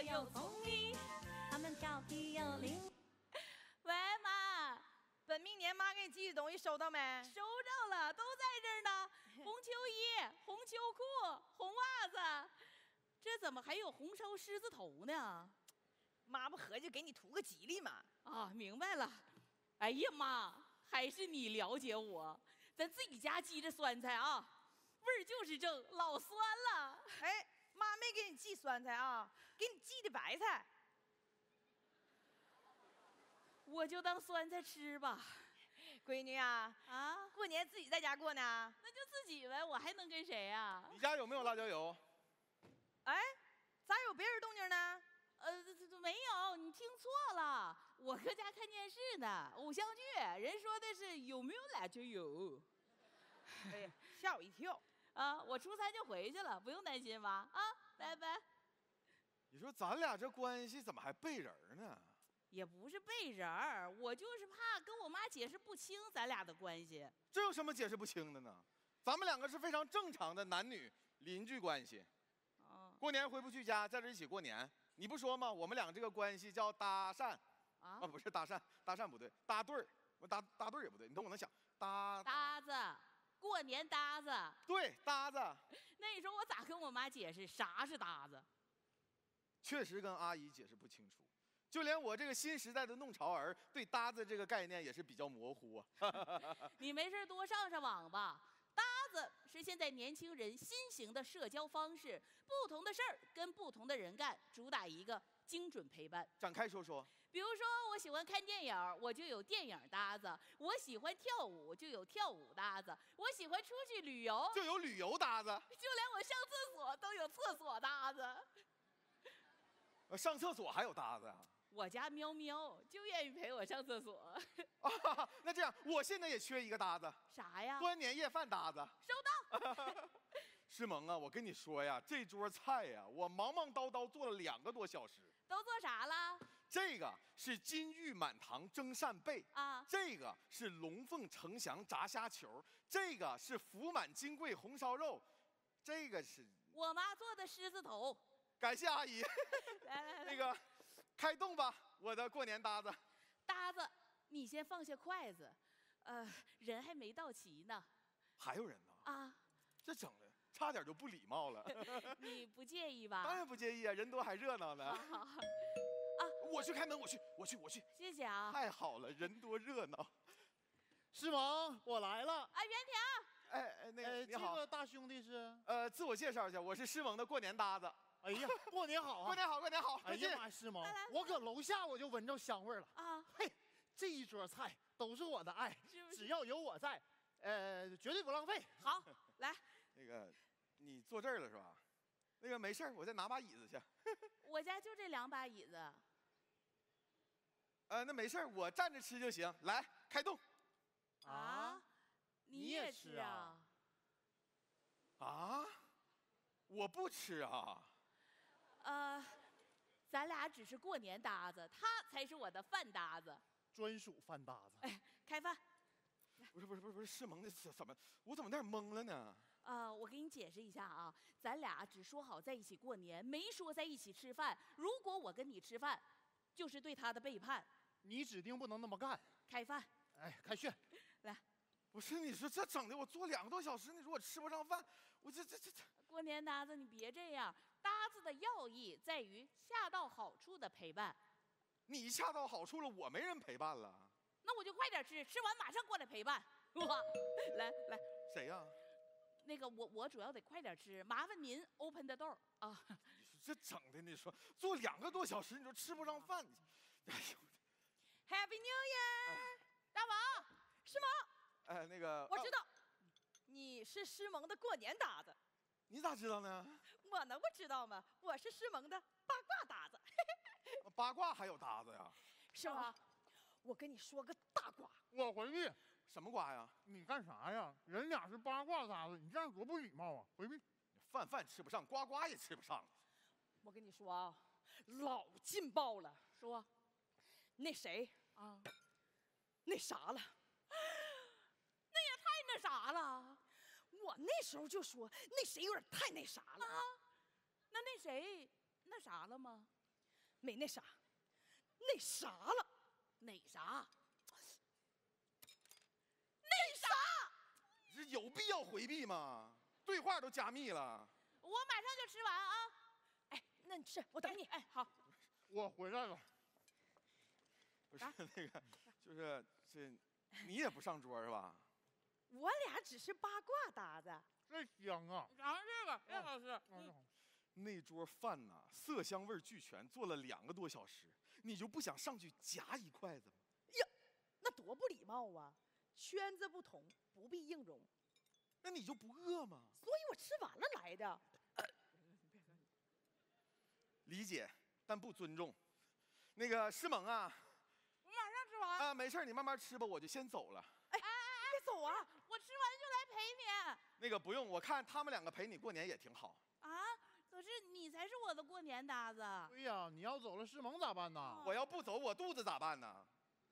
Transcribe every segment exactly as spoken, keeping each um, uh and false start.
又聪明，他们调皮又灵。 喂，妈， 本命年妈给你寄的东西收到没？ 收着了，都在这儿呢。红秋衣、红秋裤、红袜子，这怎么还有红烧狮子头呢？ 妈不合计给你图个吉利吗？ 啊，明白了。哎呀妈，还是你了解我，咱自己家鸡这酸菜啊，味儿就是正，老酸了。 哎，妈没给你寄酸菜啊，给你寄的白菜。 我就当酸菜吃吧。 闺女啊， 啊， 过年自己在家过呢？ 那就自己呗，我还能跟谁呀？ 你家有没有辣椒油？ 哎，咋有别人动静呢？ 呃，这这没有，你听错了，我搁家看电视呢，偶像剧，人说的是有没有辣椒油。 哎呀，吓我一跳！ 啊，我初三就回去了，不用担心吧？啊，拜拜。 你说咱俩这关系怎么还背人呢？ 也不是背人儿，我就是怕跟我妈解释不清咱俩的关系。 这有什么解释不清的呢？咱们两个是非常正常的男女邻居关系。 哦， 过年回不去家，在这一起过年，你不说吗？我们俩这个关系叫搭讪。 啊， 啊，不是搭讪，搭讪不对，搭对儿，我搭搭对儿也不对，你懂我能想搭搭子，过年搭子。 对搭子， 那你说我咋跟我妈解释啥是搭子？ 确实跟阿姨解释不清楚。就连我这个新时代的弄潮儿，对搭子这个概念也是比较模糊啊。 你没事多上上网吧。搭子是现在年轻人新型的社交方式，不同的事儿跟不同的人干，主打一个精准陪伴。 展开说说。 比如说，我喜欢看电影，我就有电影搭子；我喜欢跳舞，就有跳舞搭子；我喜欢出去旅游， 就有旅游搭子。 就连我上厕所都有厕所搭子。 呃上厕所还有搭子啊？ 我家喵喵就愿意陪我上厕所。 啊，那这样，我现在也缺一个搭子。 啥呀？ 端年夜饭搭子。 收到。 诗萌啊，我跟你说呀，这桌菜呀，我忙忙叨叨做了两个多小时。 都做啥了？ 这个是金玉满堂蒸扇贝啊， 这个是龙凤呈祥炸虾球，这个是福满金贵红烧肉，这个是我妈做的狮子头。 感谢阿姨。 来来来， 那个开动吧，我的过年搭子。 搭子，你先放下筷子，呃，人还没到齐呢。 还有人呢？ 啊， 这整的差点就不礼貌了。 你不介意吧？ 当然不介意啊，人多还热闹呢。 好好好。 啊，我去开门，我去，我去，我去。 谢谢啊。 太好了，人多热闹。 师萌，我来了。 啊，袁婷。 哎哎，那个、 呃， 你好， 这个大兄弟是？ 呃，自我介绍一下，我是诗萌的过年搭子。 哎呀，过年好啊！ 过年好，过年好！ 哎呀妈，师萌，我搁楼下我就闻着香味了啊！ 嘿，这一桌菜都是我的爱， 是不是只要有我在，呃，绝对不浪费。 好，来。 那个，你坐这儿了是吧？那个没事我再拿把椅子去。 我家就这两把椅子。 呃，那没事我站着吃就行。来，开动。 啊？你也吃啊？ 啊？我不吃啊。 呃，咱俩只是过年搭子，他才是我的饭搭子。 专属饭搭子。 哎，开饭。 不是不是不是不是，世萌的怎么？我怎么有点懵了呢？ 呃，我给你解释一下啊，咱俩只说好在一起过年，没说在一起吃饭。如果我跟你吃饭，就是对他的背叛。 你指定不能那么干。 开饭。 哎，开炫。 来。 不是，你说这整的我做两个多小时，你说我吃不上饭，我这这这这。 过年搭子，你别这样。搭子的要义在于恰到好处的陪伴。 你恰到好处了，我没人陪伴了。 那我就快点吃，吃完马上过来陪伴。哇，来来。 谁呀、啊？ 那个我我主要得快点吃，麻烦您 open the door 啊。 你说这整的，你说做两个多小时，你说吃不上饭，哎呦 ！Happy New Year，、 哎、 大王， 诗萌。 哎，那个我知道，哦、你是诗萌的过年搭子。 你咋知道呢？ 我能不知道吗？我是诗萌的八卦搭子。 八卦还有搭子呀？ 是吗？我跟你说个大瓜。 我回避。 什么瓜呀？ 你干啥呀？人俩是八卦搭子，你这样多不礼貌啊！回避。 饭饭吃不上，呱呱也吃不上。 我跟你说啊，老劲爆了。 说， 那谁啊， 那啥了。 那也太那啥了！ 我那时候就说那谁有点太那啥了。 啊、那那谁那啥了吗？ 没那啥，那啥了， 哪啥？ 那啥？ 这有必要回避吗？对话都加密了。 我马上就吃完啊！ 哎，那你吃，我等你。 哎，好。 我回来了。 不是那个，就是这，你也不上桌是吧？ 我俩只是八卦搭子。 这香啊！ 尝这个，这好吃。 嗯那桌饭呐，色香味俱全，做了两个多小时，你就不想上去夹一筷子吗？ 呀，那多不礼貌啊！圈子不同，不必硬容。 那你就不饿吗？ 所以我吃完了来的。 理解，但不尊重。那个师萌啊， 我马上吃完。 啊，没事，你慢慢吃吧，我就先走了。 哎哎哎，别走啊！ 我吃完就来陪你。 那个不用，我看他们两个陪你过年也挺好。 啊，可是你才是我的过年搭子。 对呀，你要走了，师萌咋办呢？ 我要不走，我肚子咋办呢？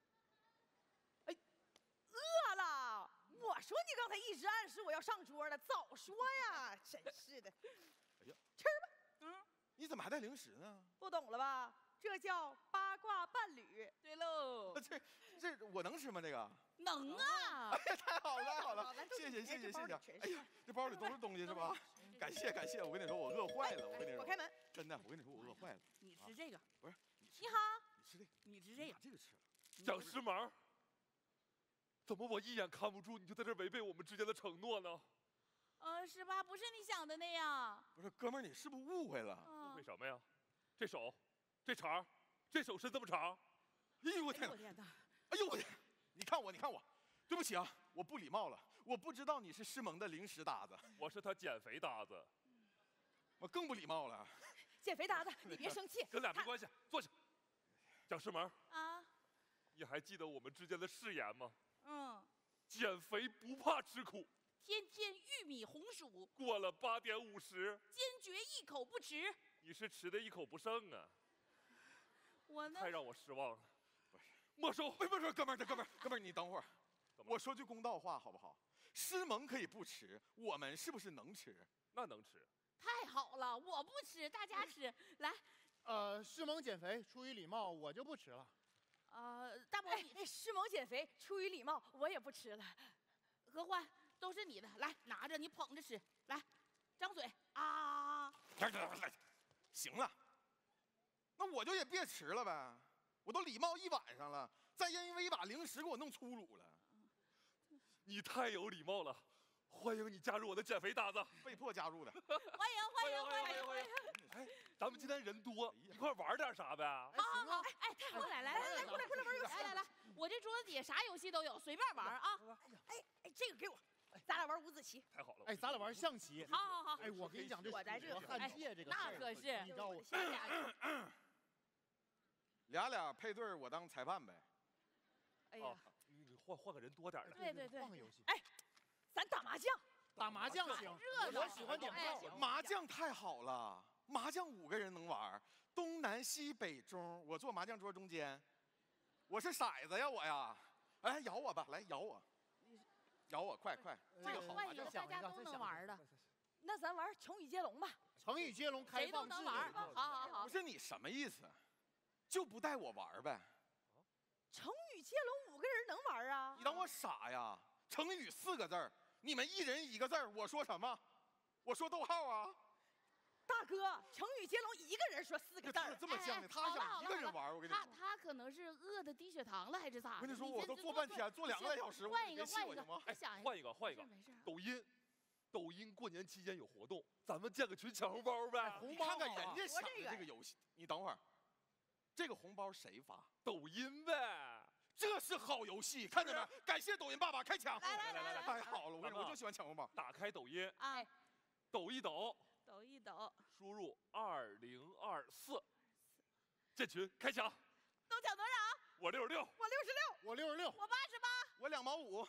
饿了。我说你刚才一直暗示我要上桌了，早说呀！真是的。 哎呀， 吃吧。 嗯， 你怎么还带零食呢？ 不懂了吧？这叫八卦伴侣。 对喽。 这这我能吃吗？这个？ 能啊！ 哎呀，太好了，太好了来， 谢谢谢谢谢谢。 谢哎呀，这包里都是东西是吧？感谢感谢，我跟你说，我饿坏了，我跟你说， 我开门。 真的，我跟你说，我饿坏了。 你吃这个。 不是，你吃你好， 你吃这个， 你吃这个把。这个吃了。 蒋师萌，怎么我一眼看不住你就在这违背我们之间的承诺呢？ 呃，是吧？不是你想的那样。 不是，哥们儿，你是不是误会了？ 嗯为什么呀？这手，这长，这手伸这么长， 哎呦我天哪！ 哎呦我天哪！ 哎呦我天！你看我，你看我，对不起啊，我不礼貌了，我不知道你是师萌的零食搭子， 我是他减肥搭子， 我更不礼貌了。 减肥搭子，你别生气。 跟俩没关系。坐下。蒋师萌， 啊， 你还记得我们之间的誓言吗？ 嗯， 减肥不怕吃苦， 天天玉米红薯， 过了八点五十， 坚决一口不吃。 你是吃的一口不剩啊， 我呢太？让我失望了。没收。 不不不，哥们儿，哥们儿，哥们儿，你等会儿， 怎么我说句公道话好不好？师萌可以不吃，我们是不是能吃？ 那能吃？ 太好了，我不吃，大家吃。来， 呃，师萌减肥，出于礼貌，我就不吃了。 呃，大伯哎你哎，师萌减肥，出于礼貌，我也不吃了。 合欢都是你的，来拿着，你捧着吃。来，张嘴啊！ 来来来来，行了，那我就也别吃了呗。我都礼貌一晚上了，再因为一把零食给我弄粗鲁了， 你太有礼貌了，欢迎你加入我的减肥搭子。 被迫加入的。 欢迎欢迎欢迎欢迎！ 哎，咱们今天人多，一块玩点啥呗？ 哎， 好行啊， 哎哎，太好了！来来来来，过来过来玩游戏！来来来，我这桌子底下啥游戏都有，随便玩啊！ 哎哎，这个给我，咱俩玩五子棋。 太好了！ 哎，咱俩玩象棋。 好好好， 哎，我跟你讲，这我在这和汉界这个事儿那可是你知道我咱俩俩俩配对儿，我当裁判呗。 哦哎呀，， 你换换个人多点的。 对对对换个游戏。 哎，咱打麻将。 打麻将行， 热闹我喜欢点哎炮。 麻将太好了，麻将五个人能玩儿，东南西北中，我坐麻将桌中间，我是骰子呀我呀，来摇我吧，来摇我，摇我，快快，这个好麻将换一个。大家都能玩的， 那咱玩成语接龙吧。 成语接龙开谁都放制能玩。好好好不，是你什么意思？就不带我玩儿呗？ 成语接龙五个人能玩啊你？当我傻呀？成语四个字儿，你们一人一个字儿，我说什么？我说逗号啊？ 大哥，成语接龙一个人说四个字这儿。 这么犟的，他好了好了想一个人玩儿，我跟你他说。 他可能是饿的低血糖了，还是咋的？ 我跟你说，我都这这坐半天，坐两个来小时，我换一个别气换一个我行吗？， 我想换一个，换一个没。事没事。 抖音，抖音过年期间有活动，咱们建个群抢红包呗。 你红包看看人家我想的这个这个游戏，你等会儿，这个红包谁发？ 抖音呗。 这是好游戏，看见没？感谢抖音爸爸开抢！ 来来来来来太好了，我跟你咱们说我就喜欢抢红包。 打开抖音， 啊， 抖一抖， 抖一抖， 输入二零二四，建群开抢。 都抢多少？ 我六十六， 我六十六。 我六十六。 我八十八。 我两毛五。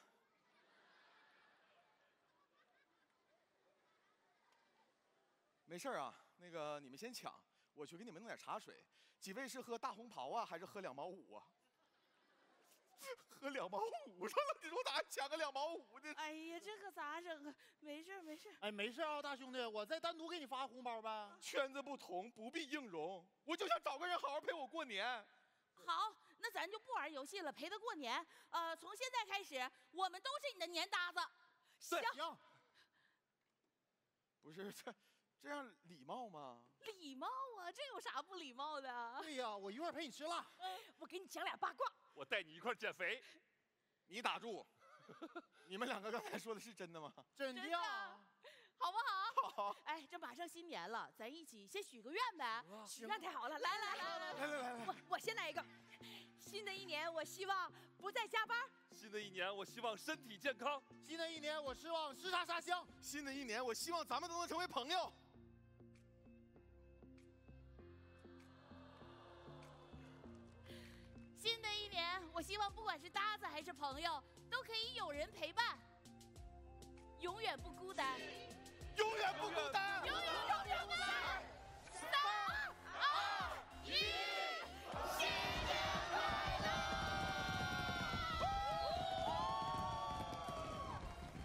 没事儿啊，那个你们先抢，我去给你们弄点茶水。几位是喝大红袍啊，还是喝两毛五啊？ 喝两毛五上了，你说我咋还抢个两毛五呢？ 哎呀，这可咋整啊？没事儿没事儿。 哎，没事啊，大兄弟，我再单独给你发红包呗。 圈子不同，不必硬融。我就想找个人好好陪我过年。 好，那咱就不玩游戏了，陪他过年。呃，从现在开始，我们都是你的年搭子。 行行， 不是这这样礼貌吗？ 礼貌啊，这有啥不礼貌的？ 对呀，我一会儿陪你吃辣。 我给你讲俩八卦。 我带你一块儿减肥。 你打住！你们两个刚才说的是真的吗？ 真的呀。 好不好？ 好， 哎，这马上新年了，咱一起先许个愿呗。 许愿太好了，来来来来来来来来， 我我先来一个。新的一年，我希望不再加班。 新的一年，我希望身体健康。 新的一年，我希望吃啥啥香。 新的一年，我希望咱们都能成为朋友。 新的一年，我希望不管是搭子还是朋友，都可以有人陪伴。